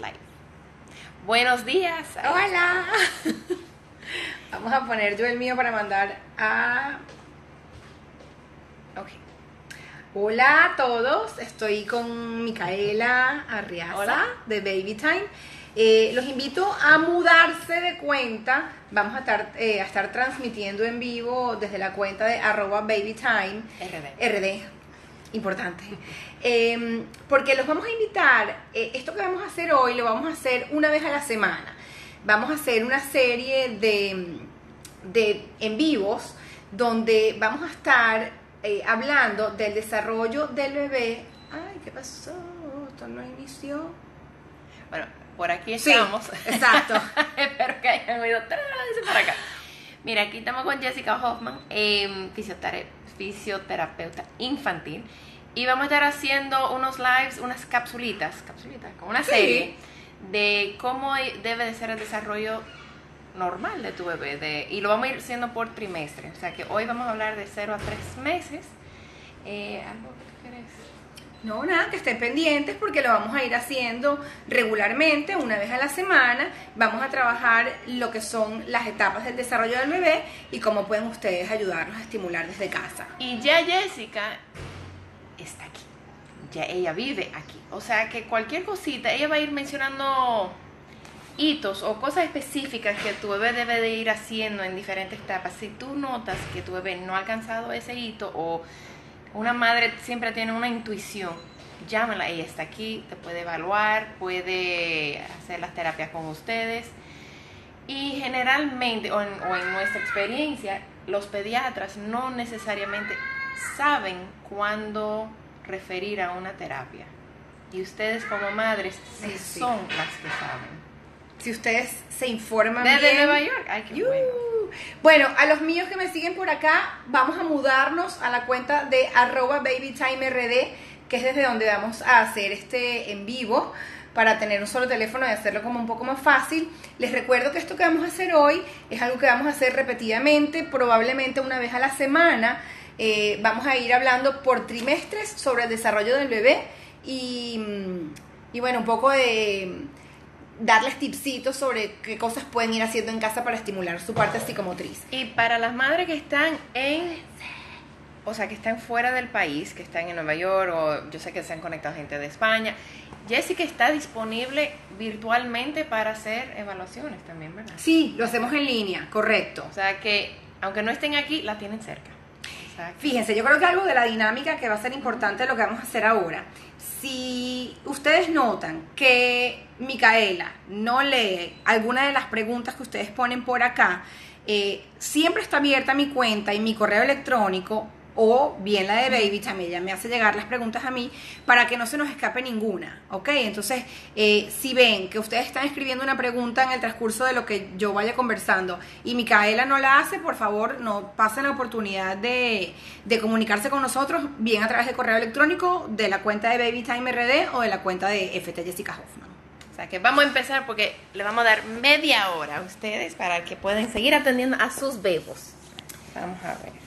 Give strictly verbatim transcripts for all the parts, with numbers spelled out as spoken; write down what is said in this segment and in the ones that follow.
Live. Buenos días. Hola. Vamos a poner yo el mío para mandar a... Ok. Hola a todos, estoy con Micaela Arriaza. Hola. De Baby Time. Eh, los invito a mudarse de cuenta. Vamos a estar, eh, a estar transmitiendo en vivo desde la cuenta de arroba babytime R D. R D, importante. Eh, porque los vamos a invitar, eh, esto que vamos a hacer hoy lo vamos a hacer una vez a la semana. Vamos a hacer una serie de, de en vivos donde vamos a estar eh, hablando del desarrollo del bebé. Ay, ¿qué pasó? Esto no inició. Bueno, por aquí Sí, estamos. exacto. Espero que hayan oído todo por acá. Mira, aquí estamos con Jessica Hoffman, eh, fisiotera- fisioterapeuta infantil. Y vamos a estar haciendo unos lives, unas capsulitas, capsulitas, como una Sí. serie de cómo debe de ser el desarrollo normal de tu bebé. De, y lo vamos a ir haciendo por trimestre. O sea que hoy vamos a hablar de cero a tres meses. Eh, ¿Algo que tú quieres? No, nada, que estén pendientes porque lo vamos a ir haciendo regularmente, una vez a la semana. Vamos a trabajar lo que son las etapas del desarrollo del bebé y cómo pueden ustedes ayudarnos a estimular desde casa. Y ya Jessica está aquí. Ya ella vive aquí. O sea que cualquier cosita, ella va a ir mencionando hitos o cosas específicas que tu bebé debe de ir haciendo en diferentes etapas. Si tú notas que tu bebé no ha alcanzado ese hito o una madre siempre tiene una intuición, llámala, ella está aquí, te puede evaluar, puede hacer las terapias con ustedes. Y generalmente, o en, o en nuestra experiencia, los pediatras no necesariamente saben cuándo referir a una terapia. Y ustedes como madres sí Sí. son las que saben. Si ustedes se informan Desde bien. Nueva York, ay, qué Yuhu. bueno. Bueno, a los míos que me siguen por acá, vamos a mudarnos a la cuenta de arroba babytimerd, que es desde donde vamos a hacer este en vivo, para tener un solo teléfono y hacerlo como un poco más fácil. Les recuerdo que esto que vamos a hacer hoy es algo que vamos a hacer repetidamente, probablemente una vez a la semana. Eh, vamos a ir hablando por trimestres sobre el desarrollo del bebé y, y bueno, un poco de darles tipsitos sobre qué cosas pueden ir haciendo en casa para estimular su parte psicomotriz. Y para las madres que están en, o sea, que están fuera del país, que están en Nueva York, o yo sé que se han conectado gente de España, Jessica está disponible virtualmente para hacer evaluaciones también, ¿verdad? Sí, lo hacemos en línea, correcto. O sea que, aunque no estén aquí, la tienen cerca. O sea que- Fíjense, yo creo que algo de la dinámica que va a ser importante lo que vamos a hacer ahora. Si ustedes notan que Micaela no lee alguna de las preguntas que ustedes ponen por acá, eh, siempre está abierta mi cuenta y mi correo electrónico, o bien la de Baby, también ella me hace llegar las preguntas a mí para que no se nos escape ninguna, ¿ok? Entonces, eh, si ven que ustedes están escribiendo una pregunta en el transcurso de lo que yo vaya conversando y Micaela no la hace, por favor, no pasen la oportunidad de, de comunicarse con nosotros, bien a través de correo electrónico, de la cuenta de BabyTimeRD o de la cuenta de F T Jessica Hoffman. O sea que vamos a empezar porque le vamos a dar media hora a ustedes para que puedan seguir atendiendo a sus bebos. Vamos a ver.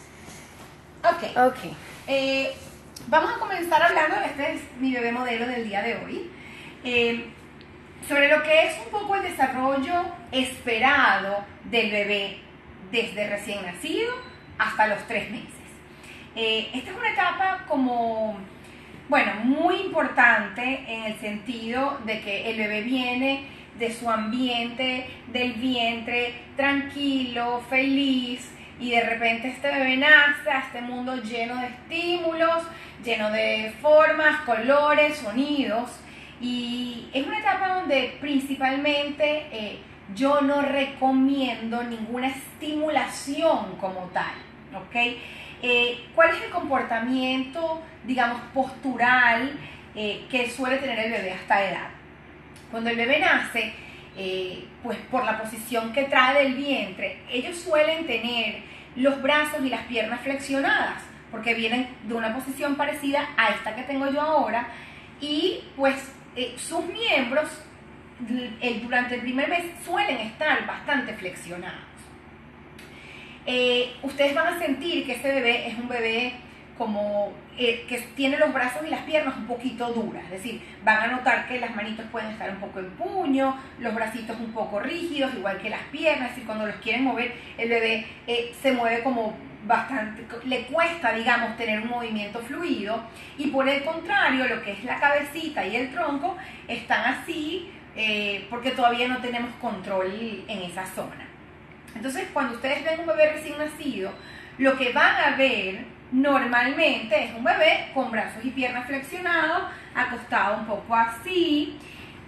Ok. Ok. Eh, vamos a comenzar hablando, este es mi bebé modelo del día de hoy, eh, sobre lo que es un poco el desarrollo esperado del bebé desde recién nacido hasta los tres meses. Eh, esta es una etapa como, bueno, muy importante en el sentido de que el bebé viene de su ambiente, del vientre, tranquilo, feliz, y de repente este bebé nace a este mundo lleno de estímulos, lleno de formas, colores, sonidos, y es una etapa donde principalmente eh, yo no recomiendo ninguna estimulación como tal, ¿ok? Eh, ¿Cuál es el comportamiento, digamos, postural eh, que suele tener el bebé a esta edad? Cuando el bebé nace, eh, pues por la posición que trae del vientre, ellos suelen tener los brazos y las piernas flexionadas, porque vienen de una posición parecida a esta que tengo yo ahora, y pues eh, sus miembros el, durante el primer mes suelen estar bastante flexionados. Eh, ustedes van a sentir que ese bebé es un bebé como eh, que tiene los brazos y las piernas un poquito duras, es decir, van a notar que las manitos pueden estar un poco en puño, los bracitos un poco rígidos, igual que las piernas, es decir, cuando los quieren mover, el bebé eh, se mueve como bastante, le cuesta, digamos, tener un movimiento fluido, y por el contrario, lo que es la cabecita y el tronco están así, eh, porque todavía no tenemos control en esa zona. Entonces, cuando ustedes ven un bebé recién nacido, lo que van a ver normalmente es un bebé con brazos y piernas flexionados, acostado un poco así,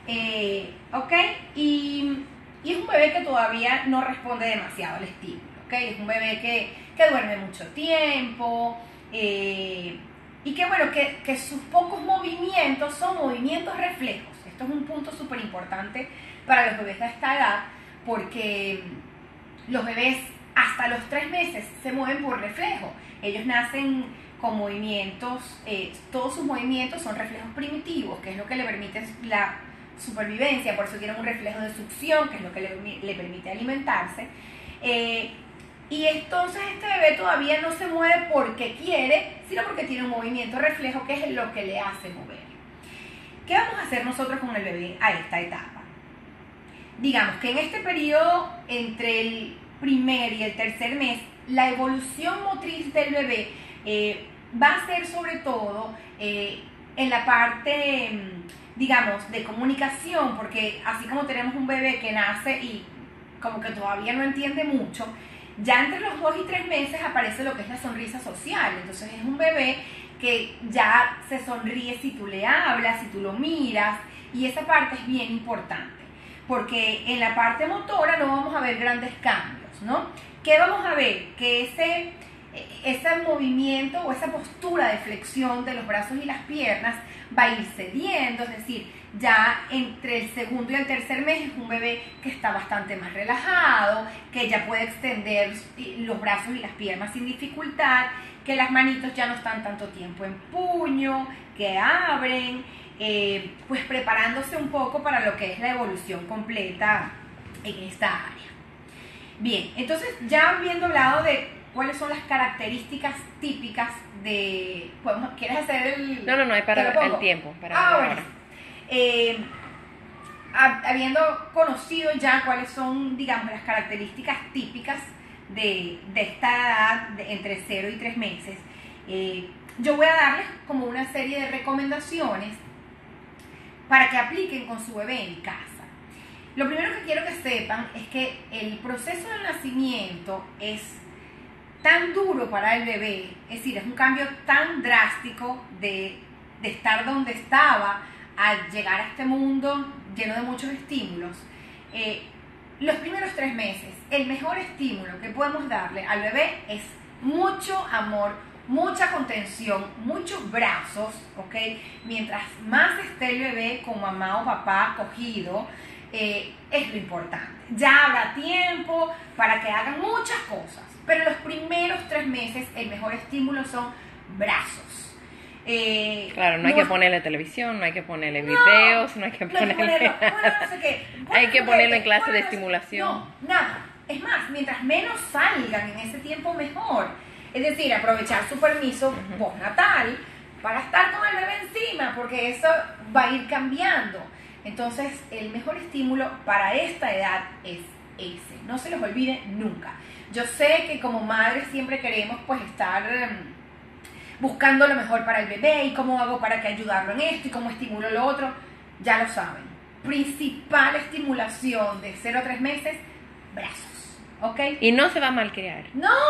eh, ¿ok? Y, y es un bebé que todavía no responde demasiado al estímulo, ¿ok? Es un bebé que, que duerme mucho tiempo, eh, y que, bueno, que, que sus pocos movimientos son movimientos reflejos. Esto es un punto súper importante para los bebés de esta edad, porque los bebés hasta los tres meses se mueven por reflejo. Ellos nacen con movimientos, eh, todos sus movimientos son reflejos primitivos, que es lo que le permite la supervivencia, por eso tienen un reflejo de succión, que es lo que le, le permite alimentarse. Eh, y entonces este bebé todavía no se mueve porque quiere, sino porque tiene un movimiento reflejo, que es lo que le hace mover. ¿Qué vamos a hacer nosotros con el bebé a esta etapa? Digamos que en este periodo entre el primer y el tercer mes, la evolución motriz del bebé eh, va a ser sobre todo eh, en la parte, digamos, de comunicación, porque así como tenemos un bebé que nace y como que todavía no entiende mucho, ya entre los dos y tres meses aparece lo que es la sonrisa social. Entonces es un bebé que ya se sonríe si tú le hablas, si tú lo miras, y esa parte es bien importante, porque en la parte motora no vamos a ver grandes cambios, ¿no? ¿Qué vamos a ver? Que ese, ese movimiento o esa postura de flexión de los brazos y las piernas va a ir cediendo, es decir, ya entre el segundo y el tercer mes es un bebé que está bastante más relajado, que ya puede extender los brazos y las piernas sin dificultad, que las manitos ya no están tanto tiempo en puño, que abren, eh, pues preparándose un poco para lo que es la evolución completa en esta área. Bien, entonces ya habiendo hablado de cuáles son las características típicas de... ¿podemos, ¿quieres hacer el...? No, no, no, es para el tiempo. Para ah, bueno. Eh, habiendo conocido ya cuáles son, digamos, las características típicas de, de esta edad, de entre cero y tres meses, eh, yo voy a darles como una serie de recomendaciones para que apliquen con su bebé en casa. Lo primero que quiero que sepan es que el proceso del nacimiento es tan duro para el bebé, es decir, es un cambio tan drástico de, de estar donde estaba a llegar a este mundo lleno de muchos estímulos. Eh, los primeros tres meses, el mejor estímulo que podemos darle al bebé es mucho amor, mucha contención, muchos brazos, ¿ok? Mientras más esté el bebé con mamá o papá cogido, eh, es lo importante. Ya habrá tiempo para que hagan muchas cosas, pero los primeros tres meses el mejor estímulo son brazos. Eh, claro, no hay no, que ponerle televisión, no hay que ponerle no, videos, no hay que no ponerle... ponerlo, bueno, no sé qué. Bueno, hay que ponerlo en clase bueno, de estimulación. No, nada. Es más, mientras menos salgan en ese tiempo, mejor. Es decir, aprovechar su permiso uh-huh. postnatal para estar con el bebé encima, porque eso va a ir cambiando. Entonces, el mejor estímulo para esta edad es ese. No se los olvide nunca. Yo sé que como madres siempre queremos pues estar um, buscando lo mejor para el bebé y cómo hago para que ayudarlo en esto y cómo estimulo lo otro. Ya lo saben. Principal estimulación de cero a tres meses, brazos. ¿Ok? Y no se va a malcriar.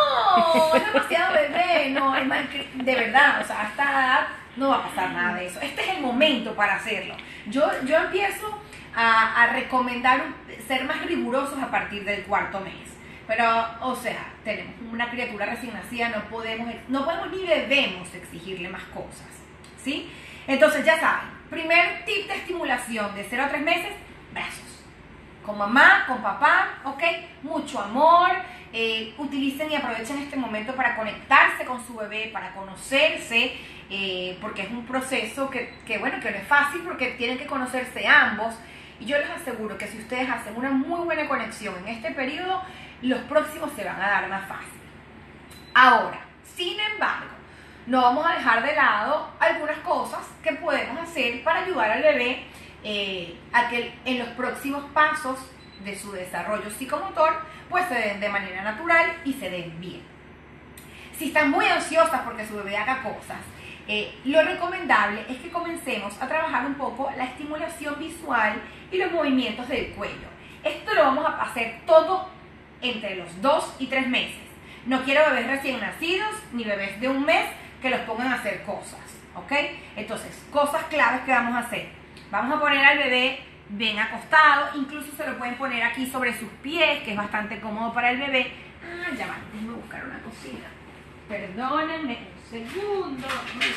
No, es demasiado bebé. No, es mal, de verdad. O sea, a esta edad no va a pasar nada de eso. Este es el momento para hacerlo. Yo, yo empiezo a, a recomendar ser más rigurosos a partir del cuarto mes. Pero, o sea, tenemos una criatura recién nacida, no podemos, no podemos ni debemos exigirle más cosas, ¿sí? Entonces, ya saben, primer tip de estimulación de cero a tres meses, brazos. Con mamá, con papá, ¿ok? Mucho amor, eh, utilicen y aprovechen este momento para conectarse con su bebé, para conocerse, eh, porque es un proceso que, que, bueno, que no es fácil porque tienen que conocerse ambos. Y yo les aseguro que si ustedes hacen una muy buena conexión en este periodo, los próximos se van a dar más fácil. Ahora, sin embargo, no vamos a dejar de lado algunas cosas que podemos hacer para ayudar al bebé eh, a que en los próximos pasos de su desarrollo psicomotor pues se den de manera natural y se den bien. Si están muy ansiosas porque su bebé haga cosas, eh, lo recomendable es que comencemos a trabajar un poco la estimulación visual y los movimientos del cuello. Esto lo vamos a hacer todo entre los dos y tres meses. No quiero bebés recién nacidos ni bebés de un mes que los pongan a hacer cosas, ¿ok? Entonces, cosas claves que vamos a hacer. Vamos a poner al bebé bien acostado, incluso se lo pueden poner aquí sobre sus pies, que es bastante cómodo para el bebé. Ah, ya va, déjenme buscar una cosita. Perdónenme un segundo.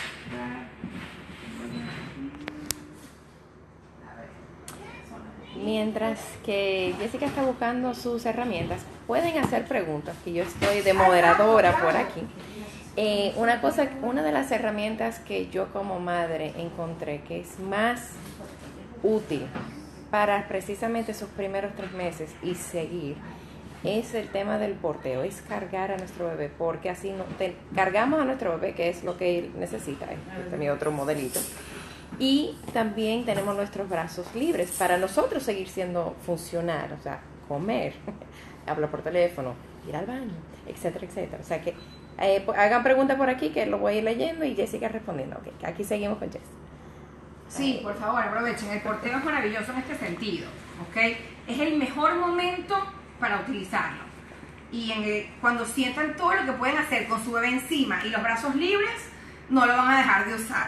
Mientras que Jessica está buscando sus herramientas, pueden hacer preguntas, que yo estoy de moderadora por aquí. Eh, una cosa, una de las herramientas que yo como madre encontré que es más útil para precisamente esos primeros tres meses y seguir, es el tema del porteo, es cargar a nuestro bebé, porque así no, te, cargamos a nuestro bebé, que es lo que él necesita. Este es mi otro modelito. Y también tenemos nuestros brazos libres para nosotros seguir siendo funcional, o sea, comer, hablar por teléfono, ir al baño, etcétera, etcétera. O sea que eh, hagan preguntas por aquí que lo voy a ir leyendo y Jessica respondiendo. Okay, aquí seguimos con Jess. Sí, por favor, aprovechen. El porteo es maravilloso en este sentido, ¿ok? Es el mejor momento para utilizarlo. Y en el, cuando sientan todo lo que pueden hacer con su bebé encima y los brazos libres, no lo van a dejar de usar.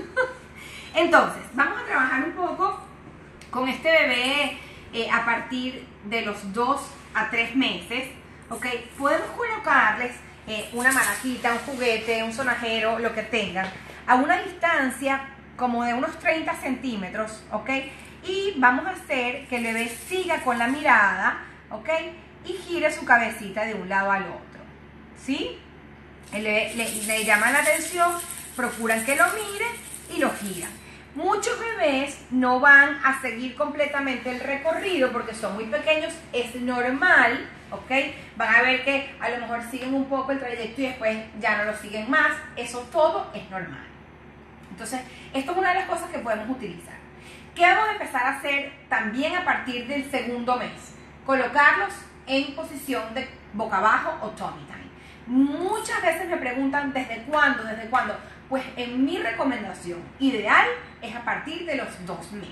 Entonces, vamos a trabajar un poco con este bebé eh, a partir de los dos a tres meses, ¿ok? Podemos colocarles eh, una maraquita, un juguete, un sonajero, lo que tengan, a una distancia como de unos treinta centímetros, ¿ok? Y vamos a hacer que el bebé siga con la mirada, ¿ok? Y gire su cabecita de un lado al otro, ¿sí? Le, le, le llaman la atención, procuran que lo mire y lo giran. Muchos bebés no van a seguir completamente el recorrido porque son muy pequeños, es normal, ¿ok? Van a ver que a lo mejor siguen un poco el trayecto y después ya no lo siguen más, eso todo es normal. Entonces, esto es una de las cosas que podemos utilizar. ¿Qué vamos a empezar a hacer también a partir del segundo mes? Colocarlos en posición de boca abajo o tummy time. Muchas veces me preguntan ¿desde cuándo? ¿Desde cuándo? Pues en mi recomendación ideal es a partir de los dos meses.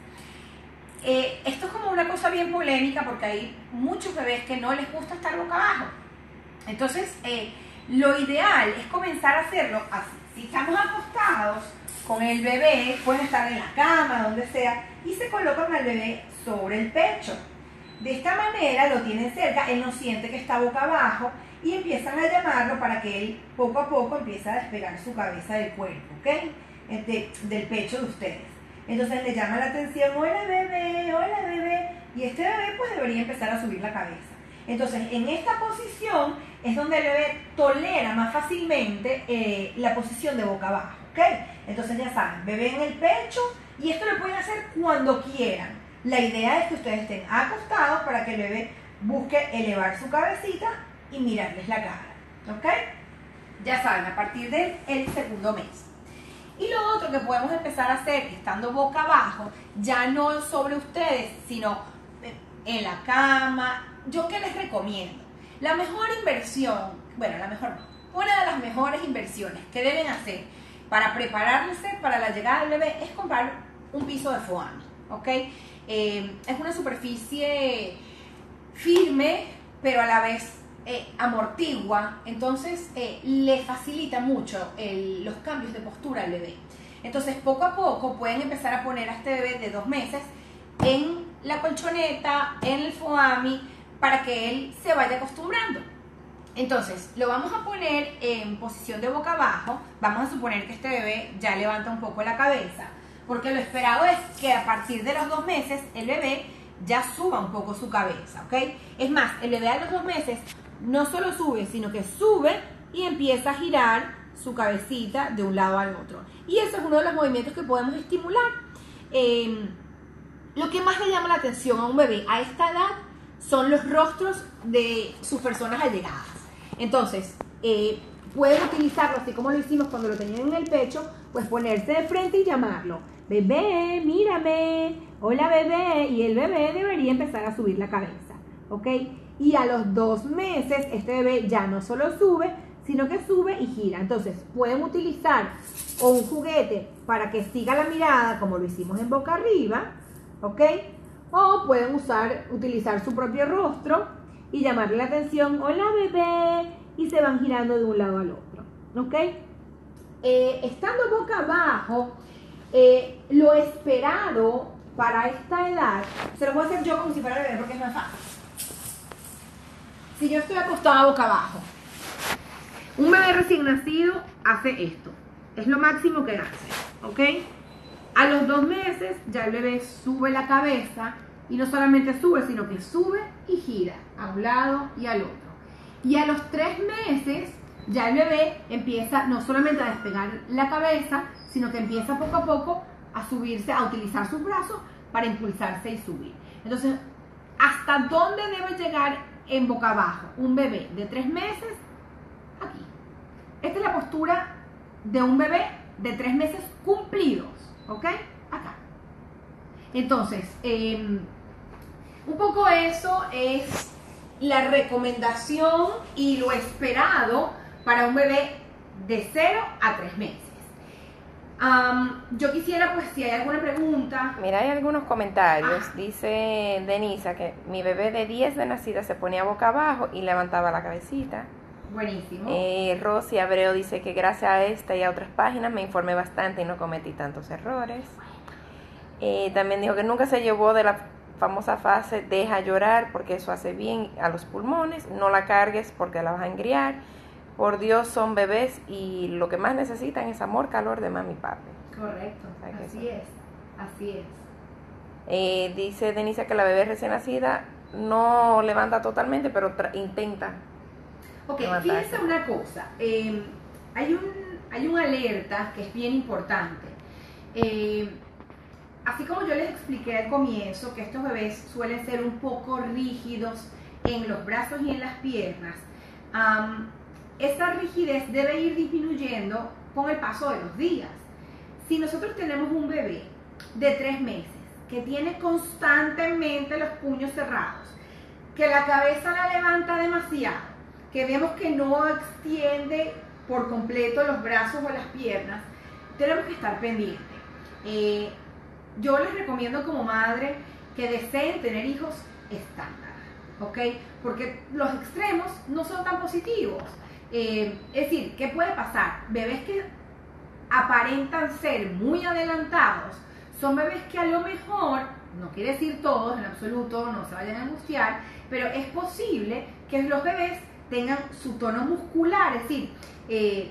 Eh, esto es como una cosa bien polémica porque hay muchos bebés que no les gusta estar boca abajo. Entonces, eh, lo ideal es comenzar a hacerlo así. Si estamos acostados con el bebé, pueden estar en la cama, donde sea, y se colocan al bebé sobre el pecho. De esta manera lo tienen cerca, él no siente que está boca abajo y empiezan a llamarlo para que él poco a poco empiece a despegar su cabeza del cuerpo, ¿ok? De, del pecho de ustedes. Entonces le llama la atención, hola bebé, hola bebé, y este bebé pues debería empezar a subir la cabeza. Entonces en esta posición es donde el bebé tolera más fácilmente eh, la posición de boca abajo, ¿ok? Entonces ya saben, bebé en el pecho, y esto lo pueden hacer cuando quieran. La idea es que ustedes estén acostados para que el bebé busque elevar su cabecita y mirarles la cara, ¿ok? Ya saben, a partir del el segundo mes. Y lo otro que podemos empezar a hacer estando boca abajo, ya no sobre ustedes, sino en la cama. ¿Yo qué les recomiendo? La mejor inversión, bueno, la mejor no, una de las mejores inversiones que deben hacer para prepararse para la llegada del bebé es comprar un piso de foamy, ¿ok? Eh, es una superficie firme, pero a la vez eh, amortigua, entonces eh, le facilita mucho el, los cambios de postura al bebé. Entonces poco a poco pueden empezar a poner a este bebé de dos meses en la colchoneta, en el foamy, para que él se vaya acostumbrando. Entonces lo vamos a poner en posición de boca abajo. Vamos a suponer que este bebé ya levanta un poco la cabeza, porque lo esperado es que a partir de los dos meses el bebé ya suba un poco su cabeza, ¿ok? Es más, el bebé a los dos meses no solo sube, sino que sube y empieza a girar su cabecita de un lado al otro. Y eso es uno de los movimientos que podemos estimular. Eh, lo que más le llama la atención a un bebé a esta edad son los rostros de sus personas allegadas. Entonces, eh, pueden utilizarlo así como lo hicimos cuando lo tenían en el pecho, pues ponerse de frente y llamarlo. Bebé, mírame, hola bebé, y el bebé debería empezar a subir la cabeza, ¿ok? Y a los dos meses este bebé ya no solo sube, sino que sube y gira. Entonces pueden utilizar o un juguete para que siga la mirada, como lo hicimos en boca arriba, ¿ok? O pueden usar, utilizar su propio rostro y llamarle la atención, hola bebé, y se van girando de un lado al otro, ¿ok? Eh, estando boca abajo, eh, lo esperado para esta edad, se lo voy a hacer yo como si fuera bebé porque es más fácil. Si yo estoy acostada boca abajo, un bebé recién nacido hace esto, es lo máximo que hace, ¿ok? A los dos meses ya el bebé sube la cabeza y no solamente sube, sino que sube y gira a un lado y al otro. Y a los tres meses ya el bebé empieza no solamente a despegar la cabeza, sino que empieza poco a poco a subirse, a utilizar sus brazos para impulsarse y subir. Entonces, ¿hasta dónde debe llegar en boca abajo un bebé de tres meses? Aquí. Esta es la postura de un bebé de tres meses cumplidos, ¿ok? Acá. Entonces, eh, un poco eso es la recomendación y lo esperado para un bebé de cero a tres meses. Um, yo quisiera, pues, si hay alguna pregunta. Mira, hay algunos comentarios. Ah. Dice Denisa que mi bebé de diez de nacida se ponía boca abajo y levantaba la cabecita. Buenísimo. Eh, Rosy Abreu dice que gracias a esta y a otras páginas me informé bastante y no cometí tantos errores. Eh, también dijo que nunca se llevó de la famosa fase deja llorar porque eso hace bien a los pulmones, no la cargues porque la vas a engriar. Por Dios, son bebés y lo que más necesitan es amor, calor de mami y papi. Correcto, O sea, que así eso. es, así es. Eh, dice Denisa que la bebé recién nacida no levanta totalmente, pero tra- intenta. Ok, levantarse. fíjense una cosa, eh, hay, un, hay una alerta que es bien importante. Eh, así como yo les expliqué al comienzo que estos bebés suelen ser un poco rígidos en los brazos y en las piernas, um, esa rigidez debe ir disminuyendo con el paso de los días. Si nosotros tenemos un bebé de tres meses que tiene constantemente los puños cerrados, que la cabeza la levanta demasiado, que vemos que no extiende por completo los brazos o las piernas, tenemos que estar pendientes. Eh, yo les recomiendo como madre que deseen tener hijos estándar, ¿ok? Porque los extremos no son tan positivos. Eh, es decir, ¿qué puede pasar? Bebés que aparentan ser muy adelantados son bebés que a lo mejor, no quiere decir todos en absoluto, no se vayan a angustiar, pero es posible que los bebés tengan su tono muscular, es decir, eh,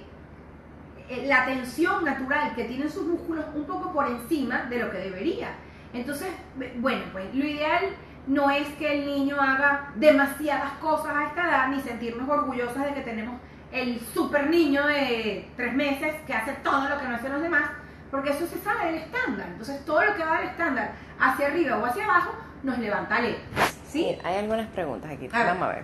la tensión natural que tienen sus músculos un poco por encima de lo que debería. Entonces, bueno, pues lo ideal no es que el niño haga demasiadas cosas a esta edad, ni sentirnos orgullosas de que tenemos el super niño de tres meses que hace todo lo que no hacen los demás, porque eso se sale del estándar. Entonces, todo lo que va del estándar hacia arriba o hacia abajo nos levanta alerta. ¿Sí? Sí, hay algunas preguntas aquí. A Vamos ver. a ver.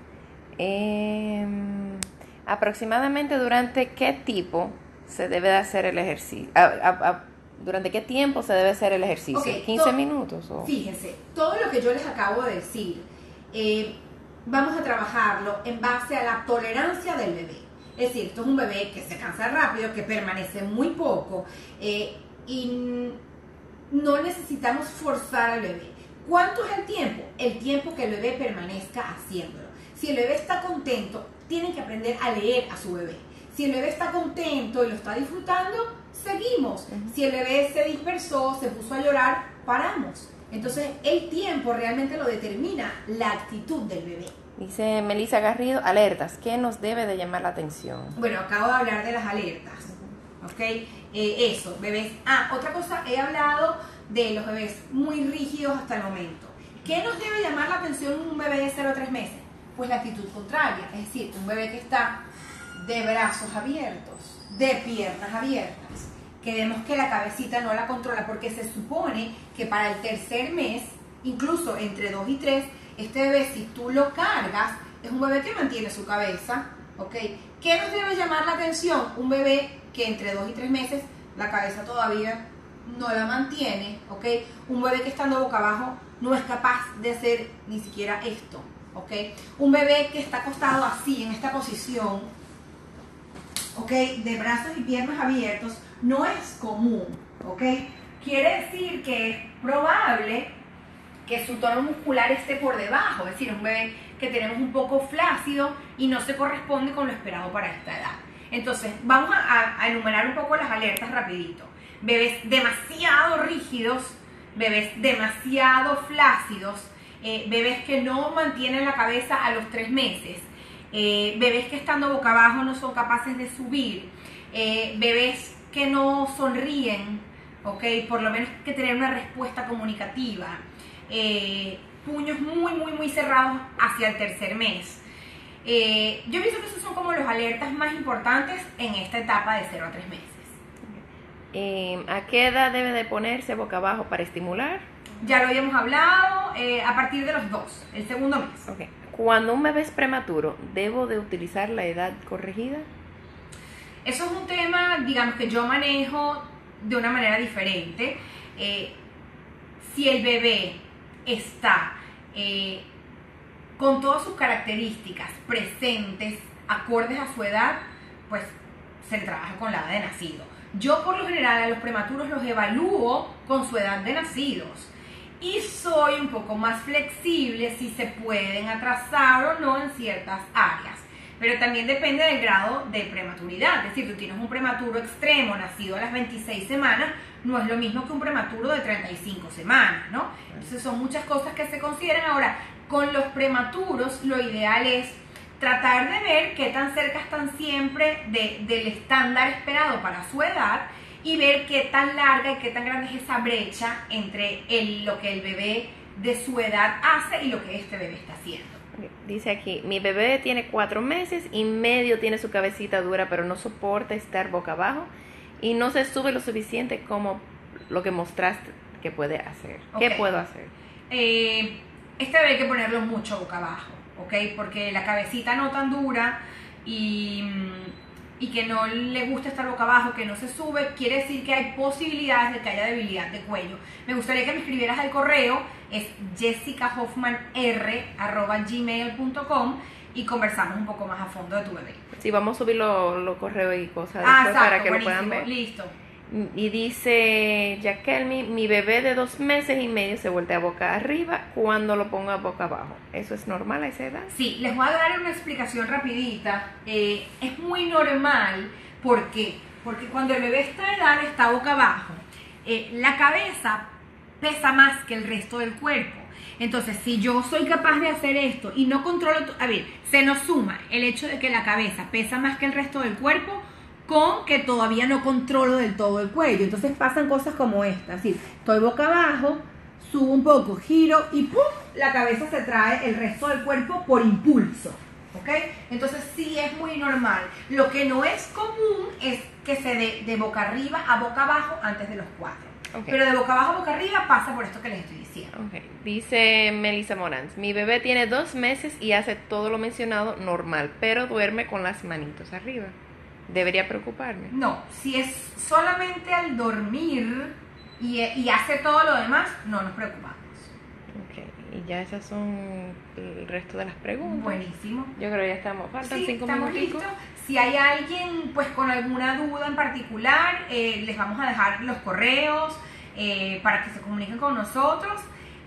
Eh, aproximadamente durante qué tipo se debe de hacer el ejercicio. A- a- a- ¿Durante qué tiempo se debe hacer el ejercicio? Ok, ¿quince to- minutos? O... Fíjense, todo lo que yo les acabo de decir, eh, vamos a trabajarlo en base a la tolerancia del bebé. Es decir, esto es un bebé que se cansa rápido, que permanece muy poco eh, y no necesitamos forzar al bebé. ¿Cuánto es el tiempo? El tiempo que el bebé permanezca haciéndolo. Si el bebé está contento, tienen que aprender a leer a su bebé. Si el bebé está contento y lo está disfrutando, seguimos. Si el bebé se dispersó, se puso a llorar, paramos. Entonces, el tiempo realmente lo determina la actitud del bebé. Dice Melissa Garrido, alertas, ¿qué nos debe de llamar la atención? Bueno, acabo de hablar de las alertas, ¿ok? Eh, eso, bebés. Ah, otra cosa, he hablado de los bebés muy rígidos hasta el momento. ¿Qué nos debe llamar la atención en un bebé de cero a tres meses? Pues la actitud contraria, es decir, un bebé que está de brazos abiertos, de piernas abiertas, que vemos que la cabecita no la controla, porque se supone que para el tercer mes, incluso entre dos y tres, este bebé, si tú lo cargas, es un bebé que mantiene su cabeza ¿ok? ¿Qué nos debe llamar la atención? Un bebé que entre dos y tres meses la cabeza todavía no la mantiene, ¿ok? Un bebé que estando boca abajo no es capaz de hacer ni siquiera esto, ¿ok? Un bebé que está acostado así, en esta posición, ¿ok? De brazos y piernas abiertos, no es común, ¿ok? Quiere decir que es probable que su tono muscular esté por debajo, es decir, un bebé que tenemos un poco flácido y no se corresponde con lo esperado para esta edad. Entonces, vamos a, a enumerar un poco las alertas rapidito. Bebés demasiado rígidos, bebés demasiado flácidos, eh, bebés que no mantienen la cabeza a los tres meses, eh, bebés que estando boca abajo no son capaces de subir, eh, bebés que no sonríen, ¿okay? Por lo menos que tener una respuesta comunicativa, eh, puños muy, muy, muy cerrados hacia el tercer mes. Eh, yo pienso que esos son como los alertas más importantes en esta etapa de cero a tres meses. Eh, ¿A qué edad debe de ponerse boca abajo para estimular? Ya lo habíamos hablado, eh, a partir de los dos, el segundo mes. Okay. Cuando un bebé es prematuro, ¿debo de utilizar la edad corregida? Eso es un tema, digamos, que yo manejo de una manera diferente. Eh, si el bebé está eh, con todas sus características presentes, acordes a su edad, pues se le trabaja con la edad de nacido. Yo por lo general a los prematuros los evalúo con su edad de nacidos y soy un poco más flexible si se pueden atrasar o no en ciertas áreas. Pero también depende del grado de prematuridad. Es decir, tú tienes un prematuro extremo nacido a las veintiséis semanas, no es lo mismo que un prematuro de treinta y cinco semanas, ¿no? Entonces son muchas cosas que se consideran. Ahora, con los prematuros lo ideal es tratar de ver qué tan cerca están siempre de, del estándar esperado para su edad y ver qué tan larga y qué tan grande es esa brecha entre el, lo que el bebé de su edad hace y lo que este bebé está haciendo. Dice aquí, mi bebé tiene cuatro meses y medio, tiene su cabecita dura, pero no soporta estar boca abajo y no se sube lo suficiente como lo que mostraste que puede hacer. ¿Qué Okay. puedo hacer? Eh, este bebé hay que ponerlo mucho boca abajo, ¿ok? Porque la cabecita no tan dura y, y que no le gusta estar boca abajo, que no se sube, quiere decir que hay posibilidades de que haya debilidad de cuello. Me gustaría que me escribieras al correo, es jessica hoffman r arroba gmail punto com y conversamos un poco más a fondo de tu bebé. Sí, vamos a subir los lo correos y cosas Ah, después exacto, para que buenísimo, lo puedan ver. Listo. Y dice Jacqueline, mi bebé de dos meses y medio se voltea boca arriba cuando lo ponga boca abajo. ¿Eso es normal a esa edad? Sí, les voy a dar una explicación rapidita. Eh, es muy normal. ¿Por qué? Porque cuando el bebé está de edad está boca abajo, eh, la cabeza pesa más que el resto del cuerpo. Entonces, si yo soy capaz de hacer esto y no controlo... A ver, se nos suma el hecho de que la cabeza pesa más que el resto del cuerpo con que todavía no controlo del todo el cuello. Entonces pasan cosas como esta. Así, estoy boca abajo, subo un poco, giro y ¡pum! La cabeza se trae el resto del cuerpo por impulso. ¿Ok? Entonces sí es muy normal. Lo que no es común es que se dé de boca arriba a boca abajo antes de los cuatro. Okay. Pero de boca abajo a boca arriba pasa por esto que les estoy diciendo. Okay. Dice Melissa Morans, mi bebé tiene dos meses y hace todo lo mencionado normal, pero duerme con las manitos arriba. ¿Debería preocuparme? No, si es solamente al dormir y, y hace todo lo demás, no nos preocupamos. Ok, y ya esas son el resto de las preguntas. Buenísimo. Yo creo que ya estamos, faltan sí, cinco estamos minutos. listos. Si hay alguien pues con alguna duda en particular, eh, les vamos a dejar los correos eh, para que se comuniquen con nosotros.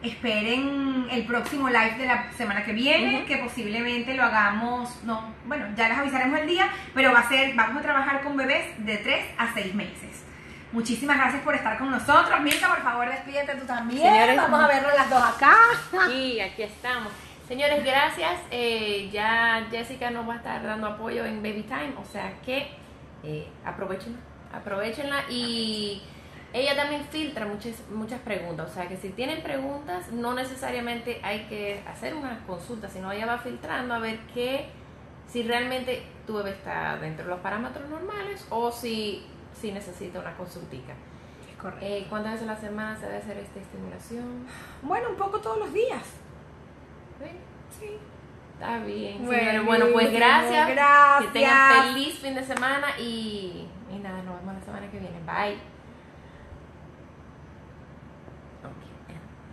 Esperen el próximo live de la semana que viene, uh-huh. que posiblemente lo hagamos, no, bueno, ya les avisaremos el día, pero va a ser, vamos a trabajar con bebés de tres a seis meses. Muchísimas gracias por estar con nosotros. Mirka, por favor, despídete tú también. Señores, vamos a vernos las dos acá. Sí, aquí estamos. Señores, gracias. Eh, ya Jessica nos va a estar dando apoyo en Baby Time, o sea que eh, aprovechenla, aprovechenla y ella también filtra muchas, muchas preguntas, o sea que si tienen preguntas no necesariamente hay que hacer una consulta, sino ella va filtrando a ver qué, si realmente tu bebé está dentro de los parámetros normales o si, si necesita una consultica. Es correcto. Eh, ¿Cuántas veces a la semana se debe hacer esta estimulación? Bueno, un poco todos los días. ¿Sí? Sí. Está bien, Buenísimo, señores. Bueno, pues gracias. gracias. Que tengan feliz fin de semana y, y nada, nos vemos la semana que viene. Bye.